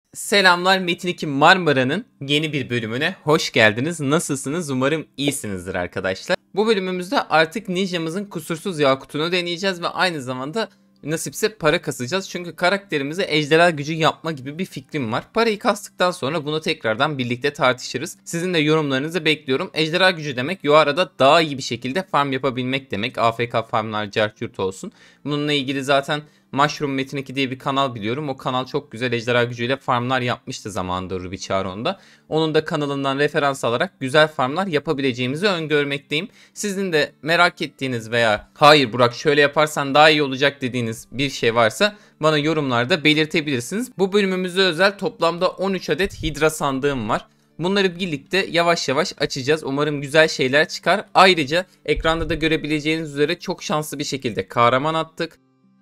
Selamlar, Metin 2 Marmara'nın yeni bir bölümüne hoş geldiniz. Nasılsınız? Umarım iyisinizdir arkadaşlar. Bu bölümümüzde artık ninjamızın kusursuz yakutunu deneyeceğiz ve aynı zamanda nasipse para kasacağız. Çünkü karakterimize ejderha gücü yapma gibi bir fikrim var. Parayı kastıktan sonra bunu tekrardan birlikte tartışırız. Sizin de yorumlarınızı bekliyorum. Ejderha gücü demek Yoara'da daha iyi bir şekilde farm yapabilmek demek. AFK farmlar cart olsun. Bununla ilgili zaten Mushroom Metin 2 diye bir kanal biliyorum. O kanal çok güzel ejderha gücüyle farmlar yapmıştı zamanında Ruby Charon'da. Onun da kanalından referans alarak güzel farmlar yapabileceğimizi öngörmekteyim. Sizin de merak ettiğiniz veya hayır Burak şöyle yaparsan daha iyi olacak dediğiniz bir şey varsa bana yorumlarda belirtebilirsiniz. Bu bölümümüze özel toplamda 13 adet Hydra sandığım var. Bunları birlikte yavaş yavaş açacağız. Umarım güzel şeyler çıkar. Ayrıca ekranda da görebileceğiniz üzere çok şanslı bir şekilde kahraman attık.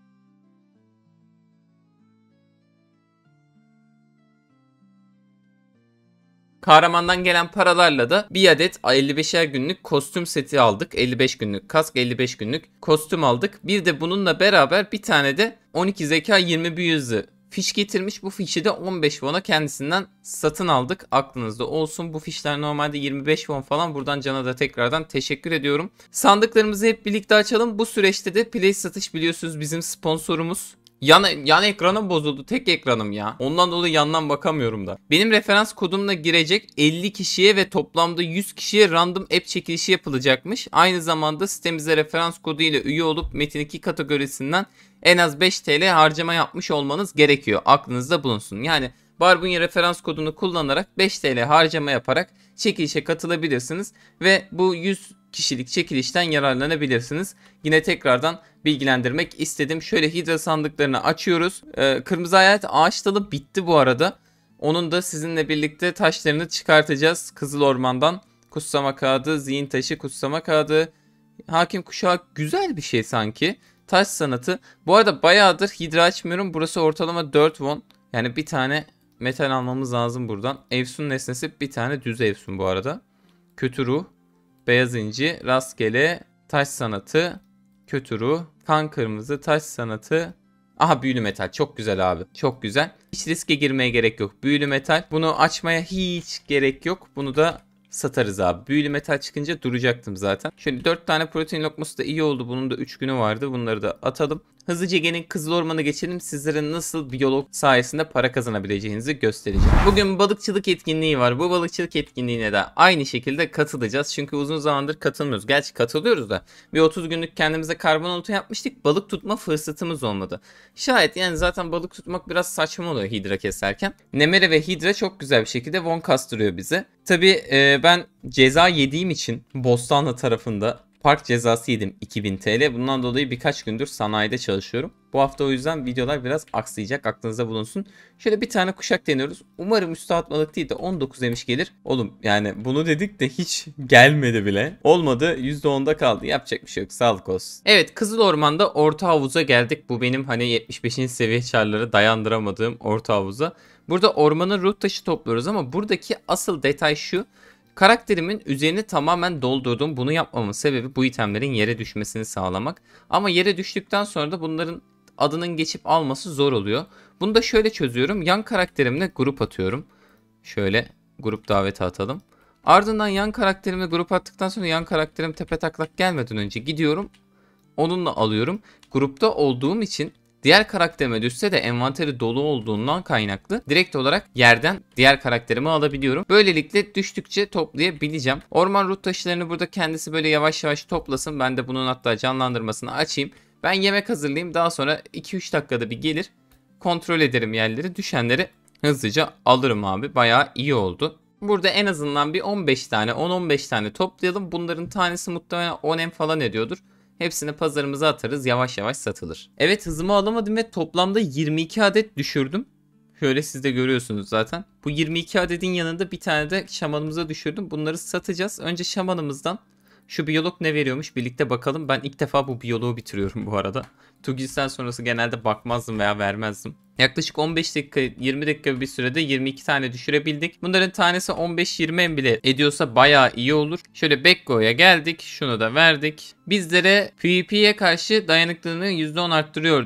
Kahramandan gelen paralarla da bir adet 55'er günlük kostüm seti aldık. 55 günlük kask, 55 günlük kostüm aldık. Bir de bununla beraber bir tane de 12 zeka 20 büyü hızı fiş getirmiş. Bu fişi de 15 won'a kendisinden satın aldık. Aklınızda olsun. Bu fişler normalde 25 won falan. Buradan Can'a da tekrardan teşekkür ediyorum. Sandıklarımızı hep birlikte açalım. Bu süreçte de Play Satış biliyorsunuz bizim sponsorumuz. Yan ekranım bozuldu. Tek ekranım ya. Ondan dolayı yandan bakamıyorum da. Benim referans kodumla girecek 50 kişiye ve toplamda 100 kişiye random app çekilişi yapılacakmış. Aynı zamanda sitemize referans kodu ile üye olup Metin 2 kategorisinden en az 5 TL harcama yapmış olmanız gerekiyor. Aklınızda bulunsun. Yani Barbunya referans kodunu kullanarak 5 TL harcama yaparak çekilişe katılabilirsiniz ve bu 100 kişilik çekilişten yararlanabilirsiniz. Yine tekrardan bilgilendirmek istedim. Şöyle Hydra sandıklarını açıyoruz. Kırmızı hayalet ağaç dalı bitti bu arada. Onun da sizinle birlikte taşlarını çıkartacağız. Kızıl Orman'dan kutsama kağıdı, zihin taşı, kutsama kağıdı, hakim kuşağı güzel bir şey sanki. Taş sanatı. Bu arada bayağıdır Hydra açmıyorum. Burası ortalama 4 won. Yani bir tane metal almamız lazım buradan. Efsun nesnesi bir tane düz efsun bu arada. Kötü ruh. Beyaz inci, rastgele, taş sanatı, kötü ruh, kan kırmızı, taş sanatı. Aha büyülü metal çok güzel abi çok güzel. Hiç riske girmeye gerek yok. Büyülü metal bunu açmaya hiç gerek yok. Bunu da satarız abi. Büyülü metal çıkınca duracaktım zaten. Şöyle 4 tane protein lokması da iyi oldu. Bunun da 3 günü vardı. Bunları da atalım. Hızlıca gelin Kızıl Orman'a geçelim. Sizlere nasıl biyolog sayesinde para kazanabileceğinizi göstereceğim. Bugün balıkçılık etkinliği var. Bu balıkçılık etkinliğine de aynı şekilde katılacağız. Çünkü uzun zamandır katılmıyoruz. Gerçi katılıyoruz da bir 30 günlük kendimize karbonatı yapmıştık. Balık tutma fırsatımız olmadı. Şayet yani zaten balık tutmak biraz saçma oluyor Hydra keserken. Nemere ve Hydra çok güzel bir şekilde won kastırıyor bize. Tabii ben ceza yediğim için Bostanlı tarafında park cezası yedim 2000 TL. Bundan dolayı birkaç gündür sanayide çalışıyorum. Bu hafta o yüzden videolar biraz aksayacak. Aklınızda bulunsun. Şöyle bir tane kuşak deniyoruz. Umarım üstü atmalık değil de 19 demiş gelir. Oğlum yani bunu dedik de hiç gelmedi bile. Olmadı %10'da kaldı. Yapacak bir şey yok. Sağlık olsun. Evet Kızıl Orman'da orta havuza geldik. Bu benim hani 75. seviye çarları dayandıramadığım orta havuza. Burada ormanın ruh taşı topluyoruz ama buradaki asıl detay şu. Karakterimin üzerini tamamen doldurdum. Bunu yapmamın sebebi bu itemlerin yere düşmesini sağlamak. Ama yere düştükten sonra da bunların adının geçip alması zor oluyor. Bunu da şöyle çözüyorum. Yan karakterimle grup atıyorum. Şöyle grup daveti atalım. Ardından yan karakterimle grup attıktan sonra yan karakterim tepetaklak gelmeden önce gidiyorum. Onunla alıyorum. Grupta olduğum için diğer karakterime düşse de envanteri dolu olduğundan kaynaklı direkt olarak yerden diğer karakterimi alabiliyorum. Böylelikle düştükçe toplayabileceğim. Orman ruh taşlarını burada kendisi böyle yavaş yavaş toplasın. Ben de bunun hatta canlandırmasını açayım. Ben yemek hazırlayayım. Daha sonra 2-3 dakikada bir gelir. Kontrol ederim yerleri. Düşenleri hızlıca alırım abi. Bayağı iyi oldu. Burada en azından bir 15 tane 10-15 tane toplayalım. Bunların tanesi muhtemelen 10 em falan ediyordur. Hepsini pazarımıza atarız, yavaş yavaş satılır. Evet hızımı alamadım ve toplamda 22 adet düşürdüm. Şöyle siz de görüyorsunuz zaten. Bu 22 adetin yanında bir tane de şamanımıza düşürdüm. Bunları satacağız. Önce şamanımızdan şu biyolog ne veriyormuş birlikte bakalım. Ben ilk defa bu biyoloğu bitiriyorum bu arada. Tugil'den sonrası genelde bakmazdım veya vermezdim. Yaklaşık 15 dakika 20 dakika bir sürede 22 tane düşürebildik. Bunların tanesi 15-20 em bile ediyorsa bayağı iyi olur. Şöyle Bekko'ya geldik. Şunu da verdik. Bizlere PvP'ye karşı dayanıklılığını %10 arttırıyor diyor.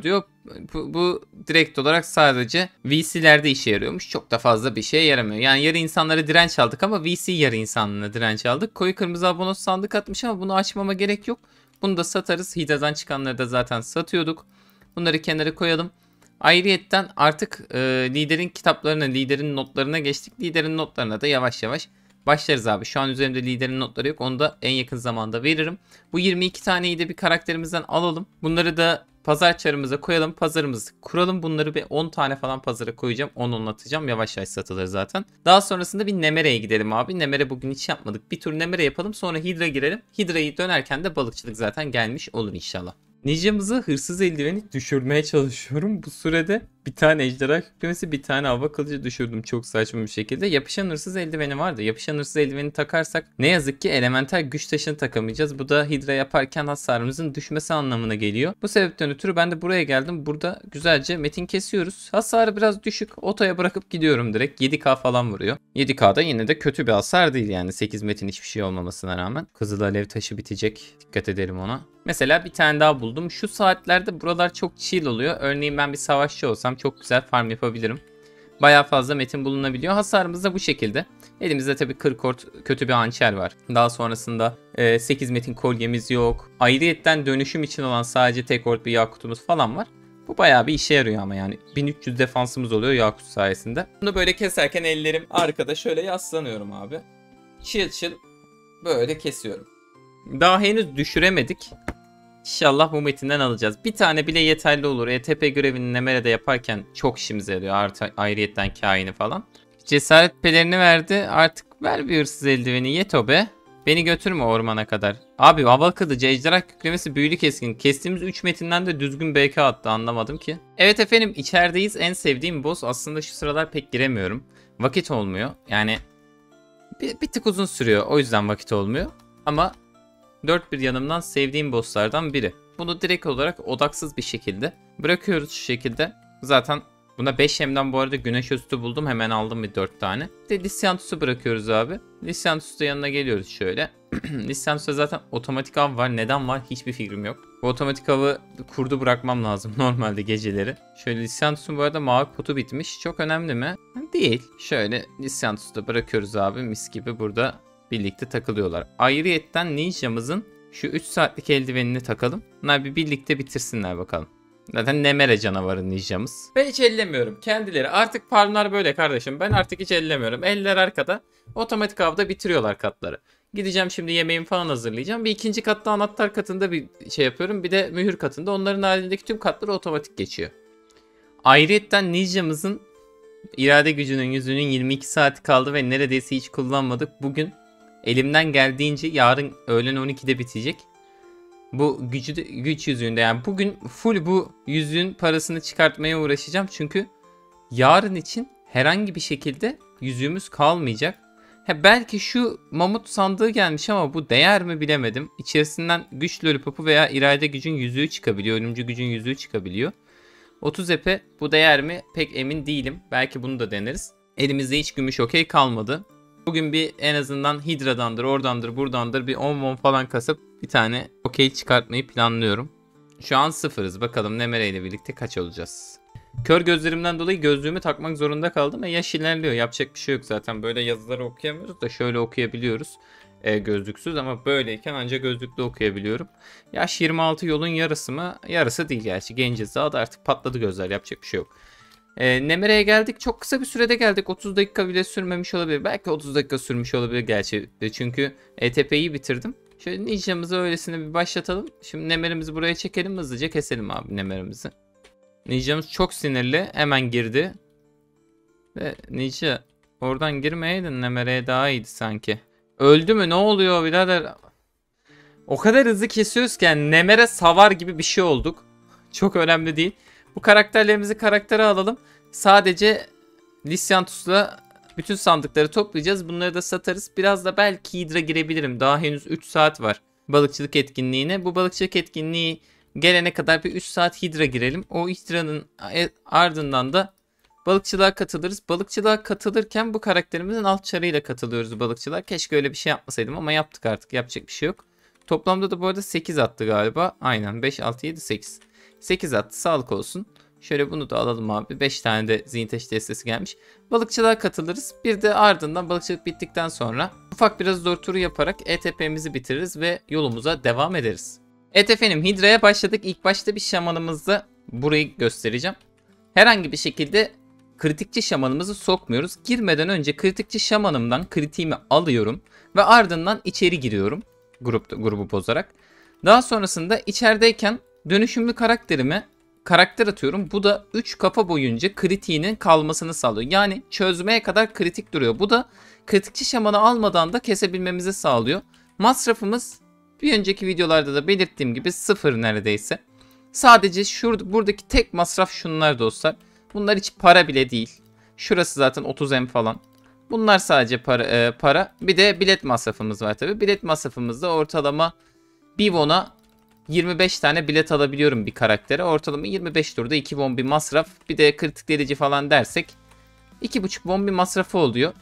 Bu direkt olarak sadece VC'lerde işe yarıyormuş. Çok da fazla bir şeye yaramıyor. Yani yarı insanlara direnç aldık ama VC yarı insanlara direnç aldık. Koyu kırmızı abonos sandık atmış ama bunu açmama gerek yok. Bunu da satarız. Hidra'dan çıkanları da zaten satıyorduk. Bunları kenara koyalım. Ayrıyetten artık liderin kitaplarına, liderin notlarına geçtik. Liderin notlarına da yavaş yavaş başlarız abi. Şu an üzerimde liderin notları yok. Onu da en yakın zamanda veririm. Bu 22 taneyi de bir karakterimizden alalım. Bunları da pazar çarımıza koyalım. Pazarımızı kuralım. Bunları bir 10 tane falan pazara koyacağım. 10 anlatacağım. Yavaş yavaş satılır zaten. Daha sonrasında bir Nemere'ye gidelim abi. Nemere bugün hiç yapmadık. Bir tur Nemere yapalım. Sonra Hidra girelim. Hidra'yı dönerken de balıkçılık zaten gelmiş olur inşallah. Ninja'mızı hırsız eldiveni düşürmeye çalışıyorum. Bu sürede bir tane ejderha kükremesi, bir tane hava kılıcı düşürdüm çok saçma bir şekilde. Yapışan hırsız eldiveni vardı. Yapışan hırsız eldiveni takarsak ne yazık ki elementer güç taşını takamayacağız. Bu da Hidra yaparken hasarımızın düşmesi anlamına geliyor. Bu sebepten ötürü ben de buraya geldim. Burada güzelce metin kesiyoruz. Hasarı biraz düşük. Otoya bırakıp gidiyorum direkt. 7k falan vuruyor. 7k'da yine de kötü bir hasar değil yani. 8 metin hiçbir şey olmamasına rağmen. Kızıl alev taşı bitecek. Dikkat edelim ona. Mesela bir tane daha buldum. Şu saatlerde buralar çok chill oluyor. Örneğin ben bir savaşçı olsam çok güzel farm yapabilirim. Bayağı fazla metin bulunabiliyor. Hasarımız da bu şekilde. Elimizde tabii 40 ort kötü bir hançer var. Daha sonrasında 8 metin kolyemiz yok. Ayrıyetten dönüşüm için olan sadece tek ort bir yakutumuz falan var. Bu bayağı bir işe yarıyor ama yani. 1300 defansımız oluyor yakut sayesinde. Bunu böyle keserken ellerim arkada şöyle yaslanıyorum abi. Chill chill böyle kesiyorum. Daha henüz düşüremedik. İnşallah bu metinden alacağız. Bir tane bile yeterli olur. ETP görevini Nemere'de yaparken çok işimize yarıyor. Artı ayrıyetten kaini falan. Cesaret pelerini verdi. Artık ver bir hırsız eldiveni. Yeto be. Beni götürme ormana kadar. Abi hava kılıcı, ejderha kükremesi, büyülü keskin. Kestiğimiz 3 metinden de düzgün BK attı, anlamadım ki. Evet efendim, içerideyiz. En sevdiğim boss. Aslında şu sıralar pek giremiyorum. Vakit olmuyor. Yani bir tık uzun sürüyor. O yüzden vakit olmuyor. Ama dört bir yanımdan sevdiğim bosslardan biri. Bunu direkt olarak odaksız bir şekilde bırakıyoruz şu şekilde. Zaten buna 5 hemden bu arada güneş üstü buldum. Hemen aldım bir 4 tane. Bir de Lysyanthus'u bırakıyoruz abi. Lysyanthus'un yanına geliyoruz şöyle. Lysyanthus'ta zaten otomatik av var. Neden var hiçbir fikrim yok. Bu otomatik avı kurdu bırakmam lazım normalde geceleri. Şöyle Lysyanthus'un bu arada mavi potu bitmiş. Çok önemli mi? Değil. Şöyle Lysyanthus'u da bırakıyoruz abi. Mis gibi burada birlikte takılıyorlar. Ayrıyetten ninjamızın şu 3 saatlik eldivenini takalım. Bunlar bir birlikte bitirsinler bakalım. Zaten Nemere canavarı ninjamız. Ben hiç ellemiyorum kendileri. Artık farmlar böyle kardeşim. Ben artık hiç ellemiyorum. Eller arkada. Otomatik avda bitiriyorlar katları. Gideceğim şimdi yemeğimi falan hazırlayacağım. Bir ikinci katta anahtar katında bir şey yapıyorum. Bir de mühür katında. Onların halindeki tüm katları otomatik geçiyor. Ayrıyetten ninjamızın irade gücünün yüzünün 22 saati kaldı ve neredeyse hiç kullanmadık. Bugün elimden geldiğince, yarın öğlen 12'de bitecek. Bu güç yüzüğünde yani bugün full bu yüzüğün parasını çıkartmaya uğraşacağım. Çünkü yarın için herhangi bir şekilde yüzüğümüz kalmayacak. Belki şu mamut sandığı gelmiş ama bu değer mi bilemedim. İçerisinden güç lollipopu veya irade gücün yüzüğü çıkabiliyor. Ölümcü gücün yüzüğü çıkabiliyor. 30 epe bu değer mi pek emin değilim. Belki bunu da deneriz. Elimizde hiç gümüş okey kalmadı. Bugün bir en azından Hidra'dandır, oradandır, buradandır bir 10 falan kasıp bir tane okey çıkartmayı planlıyorum. Şu an sıfırız. Bakalım Nemere ile birlikte kaç olacağız. Kör gözlerimden dolayı gözlüğümü takmak zorunda kaldım. Yaş ilerliyor. Yapacak bir şey yok zaten. Böyle yazıları okuyamıyoruz da şöyle okuyabiliyoruz. Gözlüksüz ama böyleyken ancak gözlüklü okuyabiliyorum. Yaş 26, yolun yarısı mı? Yarısı değil gerçi. Genciz daha da artık patladı gözler. Yapacak bir şey yok. Nemere'ye geldik. Çok kısa bir sürede geldik. 30 dakika bile sürmemiş olabilir. Belki 30 dakika sürmüş olabilir gerçi. Çünkü ETP'yi bitirdim. Şöyle ninjamızı öylesine bir başlatalım. Şimdi Nemere'mizi buraya çekelim. Hızlıca keselim abi Nemere'mizi. Ninjamız çok sinirli. Hemen girdi. Ve ninja oradan girmeyeydin. Nemere'ye daha iyiydi sanki. Öldü mü? Ne oluyor birader? O kadar hızlı kesiyoruz ki yani Nemere savar gibi bir şey olduk. Çok önemli değil. Bu karakterlerimizi karaktere alalım. Sadece Lysyanthus'la bütün sandıkları toplayacağız. Bunları da satarız. Biraz da belki Hidra girebilirim. Daha henüz 3 saat var balıkçılık etkinliğine. Bu balıkçılık etkinliği gelene kadar bir 3 saat Hidra girelim. O Hidra'nın ardından da balıkçılığa katılırız. Balıkçılığa katılırken bu karakterimizin alt çarıyla katılıyoruz balıkçılığa. Keşke öyle bir şey yapmasaydım ama yaptık artık. Yapacak bir şey yok. Toplamda da bu arada 8 attı galiba. Aynen 5, 6, 7, 8. 8 attı, sağlık olsun. Şöyle bunu da alalım abi. 5 tane de zihin taşı destesi gelmiş. Balıkçılığa katılırız. Bir de ardından balıkçılık bittikten sonra ufak biraz zor turu yaparak ETP'mizi bitiririz ve yolumuza devam ederiz. Evet efendim, Hidra'ya başladık. İlk başta bir şamanımızda burayı göstereceğim. Herhangi bir şekilde kritikçi şamanımızı sokmuyoruz. Girmeden önce kritikçi şamanımdan kritiğimi alıyorum ve ardından içeri giriyorum grubu bozarak. Daha sonrasında içerideyken dönüşümlü karakterime karakter atıyorum. Bu da 3 kafa boyunca kritiğinin kalmasını sağlıyor. Yani çözmeye kadar kritik duruyor. Bu da kritikçi şamanı almadan da kesebilmemizi sağlıyor. Masrafımız bir önceki videolarda da belirttiğim gibi 0 neredeyse. Sadece buradaki tek masraf şunlar dostlar. Bunlar hiç para bile değil. Şurası zaten 30M falan. Bunlar sadece para. Bir de bilet masrafımız var tabi. Bilet masrafımızda ortalama bir won'a 25 tane bilet alabiliyorum bir karaktere. Ortalama 25 turda 2 won bir masraf. Bir de kritik delici falan dersek 2,5 won bir masrafı oluyor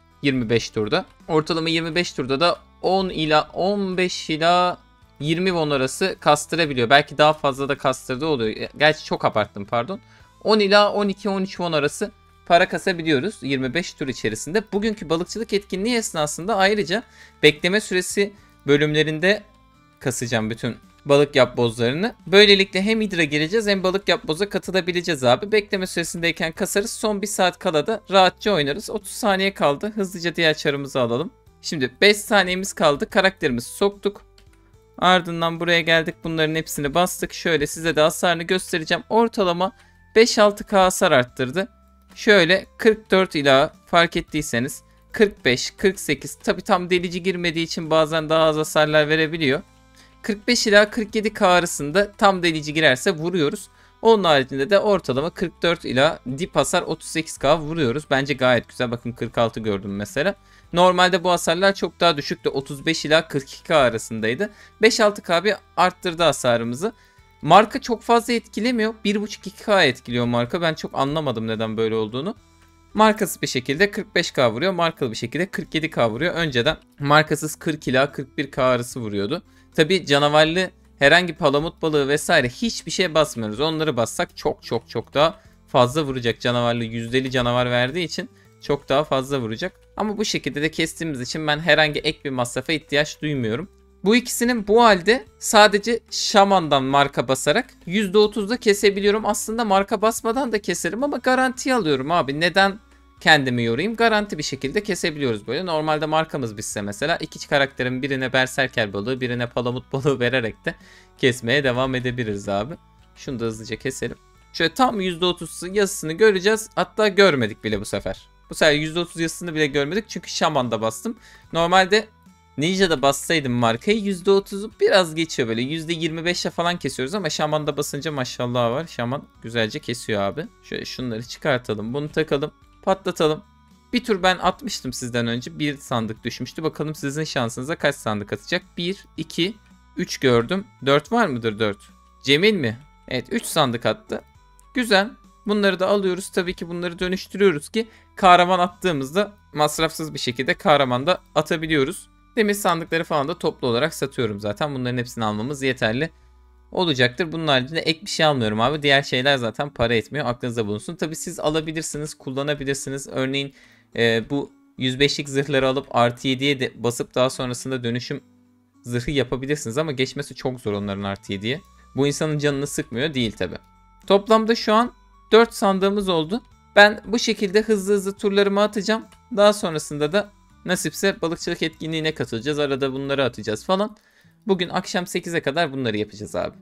25 turda. Ortalama 25 turda da 10 ila 15 ila 20 won arası kastırabiliyor. Belki daha fazla da kastırdığı oluyor. Gerçi çok abarttım, pardon. 10 ila 12-13 won arası para kasabiliyoruz 25 tur içerisinde. Bugünkü balıkçılık etkinliği esnasında ayrıca bekleme süresi bölümlerinde kasacağım bütün balık yapbozlarını. Böylelikle hem hidra gireceğiz hem balık yapboza katılabileceğiz abi. Bekleme süresindeyken kasarız. Son 1 saat kala da rahatça oynarız. 30 saniye kaldı. Hızlıca diğer çarımızı alalım. Şimdi 5 saniyemiz kaldı. Karakterimizi soktuk. Ardından buraya geldik. Bunların hepsini bastık. Şöyle size de hasarını göstereceğim. Ortalama 5-6k hasar arttırdı. Şöyle 44 ila fark ettiyseniz 45, 48. Tabi tam delici girmediği için bazen daha az hasarlar verebiliyor. 45 ila 47k arasında tam delici girerse vuruyoruz. Onun haricinde de ortalama 44 ila dip hasar 38k vuruyoruz. Bence gayet güzel. Bakın 46 gördüm mesela. Normalde bu hasarlar çok daha düşüktü. 35 ila 42k arasındaydı. 5-6k bir arttırdı hasarımızı. Marka çok fazla etkilemiyor. 1.5-2k etkiliyor marka. Ben çok anlamadım neden böyle olduğunu. Markasız bir şekilde 45k vuruyor. Markalı bir şekilde 47k vuruyor. Önceden markasız 40 ila 41k arası vuruyordu. Tabi canavarlı herhangi palamut balığı vesaire hiçbir şey basmıyoruz. Onları bassak çok daha fazla vuracak. Canavarlı yüzdeli canavar verdiği için çok daha fazla vuracak. Ama bu şekilde de kestiğimiz için ben herhangi ek bir masrafa ihtiyaç duymuyorum. Bu ikisinin bu halde sadece şamandan marka basarak %30'da kesebiliyorum. Aslında marka basmadan da keserim ama garantiye alıyorum abi. Neden kendimi yorayım? Garanti bir şekilde kesebiliyoruz böyle. Normalde markamız bitse mesela iki karakterin birine berserker balığı, birine palamut balığı vererek de kesmeye devam edebiliriz abi. Şunu da hızlıca keselim. Şöyle tam %30 yazısını göreceğiz. Hatta görmedik bile bu sefer. Bu sefer %30 yazısını bile görmedik çünkü şamanda bastım. Normalde Ninja'da bassaydım markayı %30'u biraz geçiyor böyle. %25'e falan kesiyoruz ama şamanda basınca maşallah var. Şaman güzelce kesiyor abi. Şöyle şunları çıkartalım. Bunu takalım. Patlatalım. Bir tur ben atmıştım sizden önce. Bir sandık düşmüştü. Bakalım sizin şansınıza kaç sandık atacak? 1, 2, 3 gördüm. 4 var mıdır 4? Cemil mi? Evet 3 sandık attı. Güzel. Bunları da alıyoruz. Tabii ki bunları dönüştürüyoruz ki kahraman attığımızda masrafsız bir şekilde kahraman da atabiliyoruz. Demir sandıkları falan da toplu olarak satıyorum zaten. Bunların hepsini almamız yeterli olacaktır. Bunun haricinde ek bir şey almıyorum abi. Diğer şeyler zaten para etmiyor. Aklınızda bulunsun. Tabii siz alabilirsiniz, kullanabilirsiniz. Örneğin bu 105'lik zırhları alıp artı 7'ye de basıp daha sonrasında dönüşüm zırhı yapabilirsiniz. Ama geçmesi çok zor onların artı 7'ye. Bu insanın canını sıkmıyor değil tabii. Toplamda şu an 4 sandığımız oldu. Ben bu şekilde hızlı turlarımı atacağım. Daha sonrasında da nasipse balıkçılık etkinliğine katılacağız. Arada bunları atacağız falan. Bugün akşam 8'e kadar bunları yapacağız abi.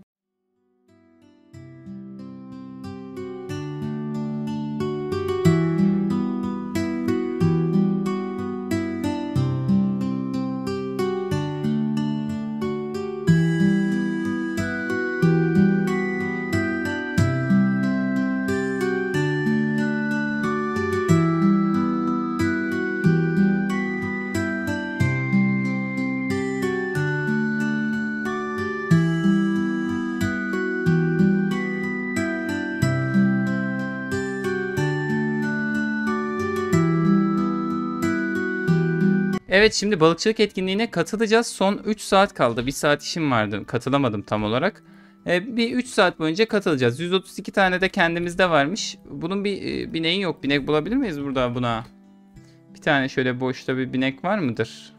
Evet, şimdi balıkçılık etkinliğine katılacağız. Son 3 saat kaldı. 1 saat işim vardı. Katılamadım tam olarak. Bir 3 saat boyunca katılacağız. 132 tane de kendimizde varmış. Bunun bir bineği yok. Binek bulabilir miyiz burada buna? Bir tane şöyle boşta bir binek var mıdır?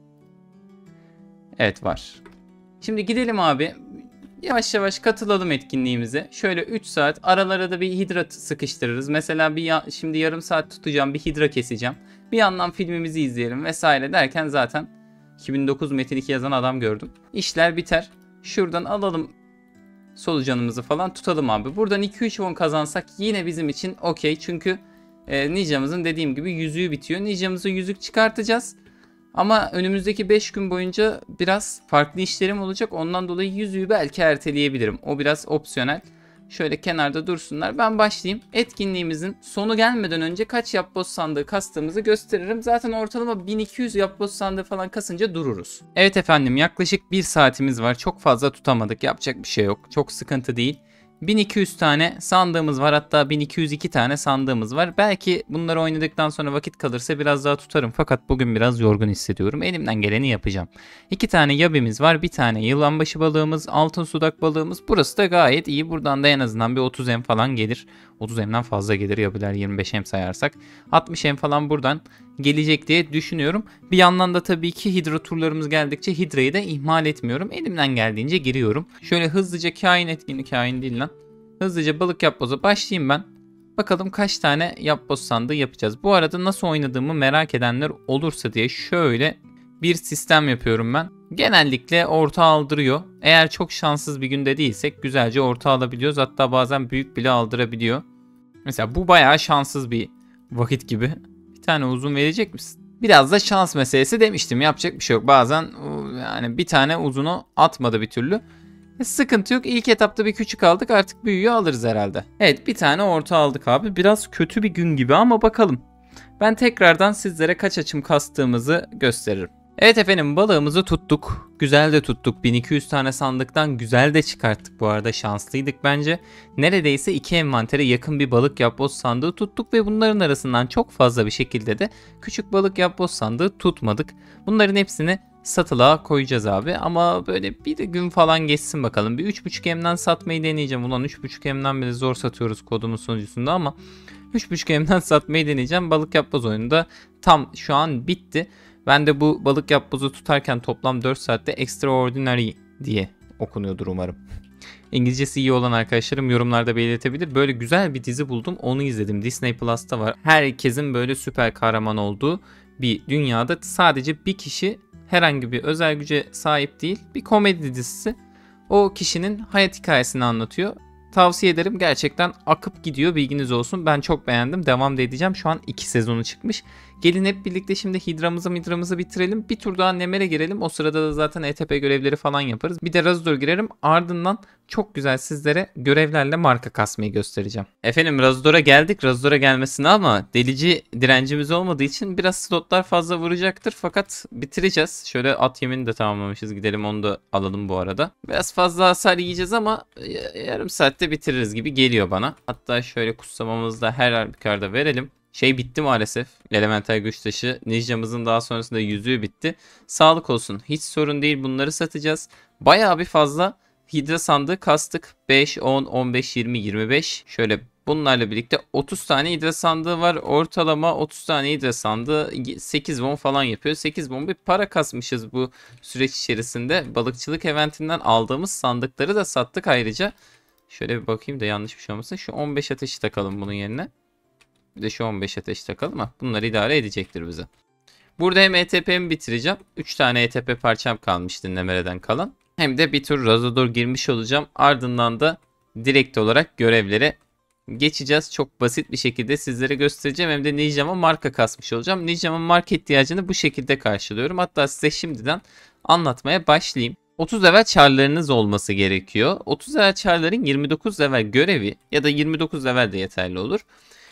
Evet var. Şimdi gidelim abi. Yavaş yavaş katılalım etkinliğimize. Şöyle 3 saat aralara da bir hidra sıkıştırırız. Mesela şimdi yarım saat tutacağım, bir hidra keseceğim. Bir yandan filmimizi izleyelim vesaire derken zaten 2009 Metin 2 yazan adam gördüm. İşler biter. Şuradan alalım solucanımızı falan tutalım abi. Buradan 2-3 won kazansak yine bizim için okey. Çünkü ninjamızın dediğim gibi yüzüğü bitiyor. Ninjamıza yüzük çıkartacağız. Ama önümüzdeki 5 gün boyunca biraz farklı işlerim olacak. Ondan dolayı yüzüğü belki erteleyebilirim. O biraz opsiyonel. Şöyle kenarda dursunlar. Ben başlayayım. Etkinliğimizin sonu gelmeden önce kaç yapboz sandığı kastığımızı gösteririm. Zaten ortalama 1200 yapboz sandığı falan kasınca dururuz. Evet efendim, yaklaşık 1 saatimiz var. Çok fazla tutamadık. Yapacak bir şey yok. Çok sıkıntı değil. 1200 tane sandığımız var, hatta 1202 tane sandığımız var. Belki bunları oynadıktan sonra vakit kalırsa biraz daha tutarım, fakat bugün biraz yorgun hissediyorum. Elimden geleni yapacağım. 2 tane yabimiz var, bir tane yılanbaşı balığımız, altın sudak balığımız. Burası da gayet iyi. Buradan da en azından bir 30 em falan gelir. 30 emden fazla gelir, yabiler 25 em sayarsak. 60 em falan buradan gelecek diye düşünüyorum. Bir yandan da tabii ki hidra turlarımız geldikçe hidrayı da ihmal etmiyorum. Elimden geldiğince giriyorum. Şöyle hızlıca kain değil lan. Hızlıca balık yapboza başlayayım ben. Bakalım kaç tane yapboz sandığı yapacağız. Bu arada nasıl oynadığımı merak edenler olursa diye şöyle bir sistem yapıyorum ben. Genellikle orta aldırıyor. Eğer çok şanssız bir günde değilsek güzelce orta alabiliyoruz. Hatta bazen büyük bile aldırabiliyor. Mesela bu bayağı şanssız bir vakit gibi. Bir tane uzun verecek misin? Biraz da şans meselesi demiştim. Yapacak bir şey yok. Bazen yani bir tane uzunu atmadı bir türlü. Sıkıntı yok. İlk etapta bir küçük aldık. Artık büyüğü alırız herhalde. Evet, bir tane orta aldık abi. Biraz kötü bir gün gibi ama bakalım. Ben tekrardan sizlere kaç açım kastığımızı gösteririm. Evet efendim, balığımızı tuttuk. Güzel de tuttuk. 1200 tane sandıktan güzel de çıkarttık bu arada. Şanslıydık bence. Neredeyse 2 envantere yakın bir balık yapboz sandığı tuttuk ve bunların arasından çok fazla bir şekilde de küçük balık yapboz sandığı tutmadık. Bunların hepsini satılığa koyacağız abi, ama böyle bir gün falan geçsin bakalım. Bir 3.5M'den satmayı deneyeceğim. Ulan 3.5M'den bile zor satıyoruz kodumun sonucunda, ama 3.5M'den satmayı deneyeceğim. Balık yapboz oyunu da tam şu an bitti. Ben de bu balık yapbozu tutarken toplam 4 saatte Extraordinary diye okunuyordur umarım. İngilizcesi iyi olan arkadaşlarım yorumlarda belirtebilir. Böyle güzel bir dizi buldum, onu izledim. Disney Plus'ta var. Herkesin böyle süper kahraman olduğu bir dünyada sadece bir kişi herhangi bir özel güce sahip değil. Bir komedi dizisi. O kişinin hayat hikayesini anlatıyor. Tavsiye ederim, gerçekten akıp gidiyor, bilginiz olsun. Ben çok beğendim, devam da edeceğim. Şu an 2 sezonu çıkmış. Gelin hep birlikte şimdi hidramızı bitirelim. Bir tur daha Nemer'e girelim. O sırada da zaten ETP görevleri falan yaparız. Bir de Razador girerim. Ardından çok güzel sizlere görevlerle marka kasmayı göstereceğim. Efendim, Razador'a geldik. Razador'a gelmesine ama delici direncimiz olmadığı için biraz slotlar fazla vuracaktır. Fakat bitireceğiz. Şöyle at yemini de tamamlamışız. Gidelim onu da alalım bu arada. Biraz fazla hasar yiyeceğiz ama yarım saatte bitiririz gibi geliyor bana. Hatta şöyle kutsamamızı da her halükarda verelim. Şey bitti maalesef. Elemental güç taşı. Ninjamızın daha sonrasında yüzüğü bitti. Sağlık olsun. Hiç sorun değil, bunları satacağız. Bayağı bir fazla hidra sandığı kastık. 5, 10, 15, 20, 25. Şöyle bunlarla birlikte 30 tane hidra sandığı var. Ortalama 30 tane hidra sandığı 8 won falan yapıyor. 8 won bir para kasmışız bu süreç içerisinde. Balıkçılık eventinden aldığımız sandıkları da sattık ayrıca. Şöyle bir bakayım da yanlış bir şey olmasın. Şu 15 ateşi takalım bunun yerine. Bir de şu 15 ateş takalım ama bunlar idare edecektir bize. Burada hem ETP'mi bitireceğim. 3 tane ETP parçam kalmıştı Nemere'den kalan. Hem de bir tur Razador girmiş olacağım. Ardından da direkt olarak görevlere geçeceğiz. Çok basit bir şekilde sizlere göstereceğim. Hem de Ninja'ma marka kasmış olacağım. Ninja'mın marka ihtiyacını bu şekilde karşılıyorum. Hatta size şimdiden anlatmaya başlayayım. 30 level çarlarınız olması gerekiyor. 30 level çarların 29 level görevi ya da 29 level de yeterli olur.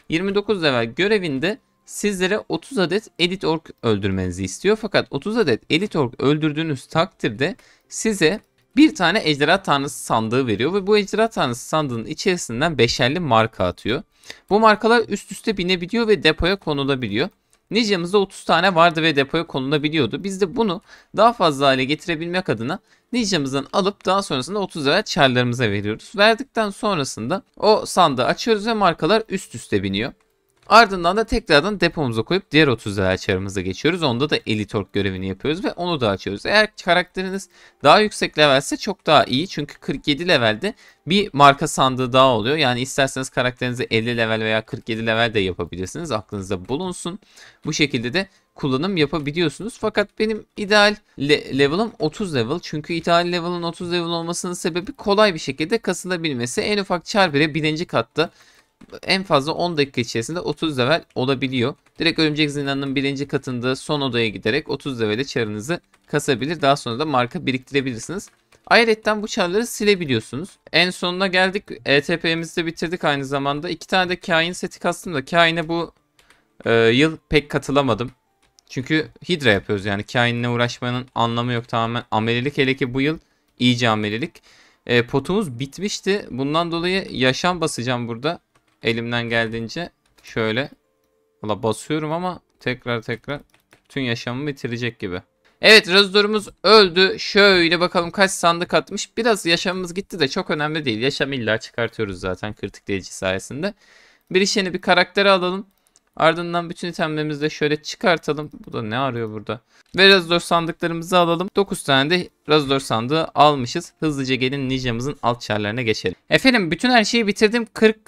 29 level görevinde sizlere 30 adet Elite Orc öldürmenizi istiyor. Fakat 30 adet Elite Orc öldürdüğünüz takdirde size bir tane ejderha tanrısı sandığı veriyor. Ve bu ejderha tanrısı sandığının içerisinden 5'erli marka atıyor. Bu markalar üst üste binebiliyor ve depoya konulabiliyor. Ninja'mızda 30 tane vardı ve depoya konulabiliyordu. Biz de bunu daha fazla hale getirebilmek adına Ninja'mızdan alıp daha sonrasında 30 level çarlarımıza veriyoruz. Verdikten sonrasında o sandığı açıyoruz ve markalar üst üste biniyor. Ardından da tekrardan depomuza koyup diğer 30 level çarımıza geçiyoruz. Onda da Elitork görevini yapıyoruz ve onu da açıyoruz. Eğer karakteriniz daha yüksek levelse çok daha iyi. Çünkü 47 levelde bir marka sandığı daha oluyor. Yani isterseniz karakterinizi 50 level veya 47 level de yapabilirsiniz. Aklınızda bulunsun. Bu şekilde de kullanım yapabiliyorsunuz. Fakat benim ideal level'ım 30 level. Çünkü ideal level'ın 30 level olmasının sebebi kolay bir şekilde kasılabilmesi. En ufak çar bile birinci katta en fazla 10 dakika içerisinde 30 level olabiliyor. Direkt Örümcek Zindanı'nın birinci katında son odaya giderek 30 level'e çarınızı kasabilir. Daha sonra da marka biriktirebilirsiniz. Ayrıca bu çarları silebiliyorsunuz. En sonuna geldik. ETP'mizi de bitirdik aynı zamanda. 2 tane de kain seti kastım da kaine bu yıl pek katılamadım. Çünkü Hydra yapıyoruz yani. Kainle uğraşmanın anlamı yok, tamamen amelilik. Hele ki bu yıl iyice amelilik. Potumuz bitmişti. Bundan dolayı yaşam basacağım burada. Elimden geldiğince şöyle. Valla basıyorum ama tekrar tüm yaşamımı bitirecek gibi. Evet, Razor'umuz öldü. Şöyle bakalım kaç sandık atmış. Biraz yaşamımız gitti de çok önemli değil. Yaşam illa çıkartıyoruz zaten kritik delici sayesinde. Bir işini bir karaktere alalım. Ardından bütün itemlerimizi de şöyle çıkartalım. Bu da ne arıyor burada? Ve Razor sandıklarımızı alalım. 9 tane de Razor sandığı almışız. Hızlıca gelin Ninja'mızın alt çarlarına geçelim. Efendim bütün her şeyi bitirdim.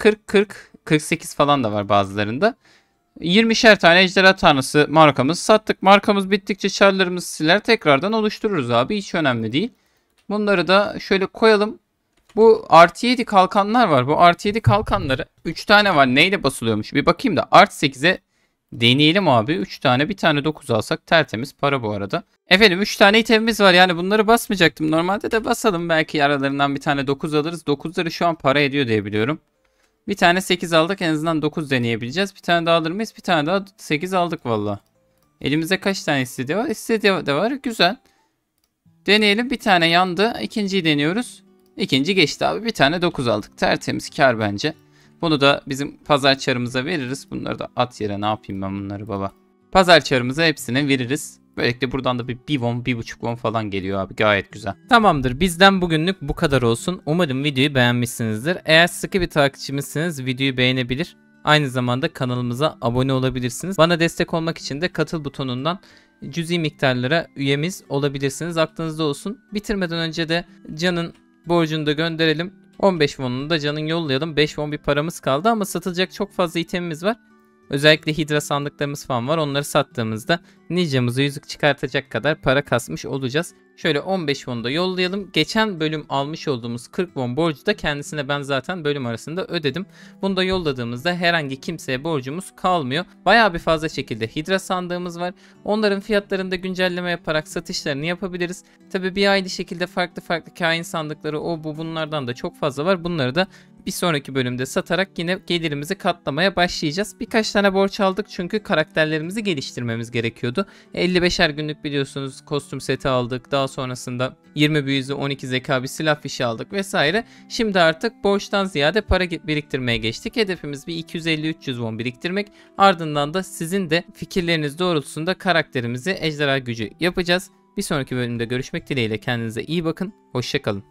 48 falan da var bazılarında. 20'şer tane ejderha tanrısı markamız sattık. Markamız bittikçe çarlarımızı siler tekrardan oluştururuz abi. Hiç önemli değil. Bunları da şöyle koyalım. Bu artı 7 kalkanlar var. Bu artı 7 kalkanları 3 tane var. Neyle basılıyormuş? Bir bakayım da artı 8'e deneyelim abi. 3 tane, bir tane 9 alsak tertemiz para bu arada. Efendim 3 tane itemimiz var. Yani bunları basmayacaktım. Normalde de basalım. Belki aralarından bir tane 9 alırız. 9'ları şu an para ediyor diye biliyorum. Bir tane 8 aldık. En azından 9 deneyebileceğiz. Bir tane daha alır mıyız? Bir tane daha 8 aldık valla. Elimizde kaç tane istediği var? İstediği de var. Güzel. Deneyelim. Bir tane yandı. İkinciyi deniyoruz. İkinci geçti abi. Bir tane 9 aldık. Tertemiz kar bence. Bunu da bizim pazar çarımıza veririz. Bunları da at yere, ne yapayım ben bunları baba. Pazar çarımıza hepsine veririz. Böylelikle buradan da bir won, 1,5 won falan geliyor abi. Gayet güzel. Tamamdır. Bizden bugünlük bu kadar olsun. Umarım videoyu beğenmişsinizdir. Eğer sıkı bir takipçimizseniz videoyu beğenebilir. Aynı zamanda kanalımıza abone olabilirsiniz. Bana destek olmak için de katıl butonundan cüzi miktarlara üyemiz olabilirsiniz. Aklınızda olsun. Bitirmeden önce de Can'ın borcunu da gönderelim. 15 won'unu da Can'ın yollayalım. 5 won bir paramız kaldı ama satılacak çok fazla itemimiz var. Özellikle Hydra sandıklarımız falan var. Onları sattığımızda Ninja'mıza yüzük çıkartacak kadar para kasmış olacağız. Şöyle 15 won da yollayalım. Geçen bölüm almış olduğumuz 40 won borcu da kendisine ben zaten bölüm arasında ödedim. Bunu da yolladığımızda herhangi kimseye borcumuz kalmıyor. Bayağı bir fazla şekilde Hydra sandığımız var. Onların fiyatlarında güncelleme yaparak satışlarını yapabiliriz. Tabi bir aynı şekilde farklı kain sandıkları bunlardan da çok fazla var. Bunları da bir sonraki bölümde satarak yine gelirimizi katlamaya başlayacağız. Birkaç tane borç aldık çünkü karakterlerimizi geliştirmemiz gerekiyordu. 55'er günlük biliyorsunuz kostüm seti aldık. Daha sonrasında 20 büyüzü 12 zeka bir silah fişi aldık vesaire. Şimdi artık borçtan ziyade para biriktirmeye geçtik. Hedefimiz bir 250-300 won biriktirmek. Ardından da sizin de fikirleriniz doğrultusunda karakterimizi ejderha gücü yapacağız. Bir sonraki bölümde görüşmek dileğiyle, kendinize iyi bakın. Hoşça kalın.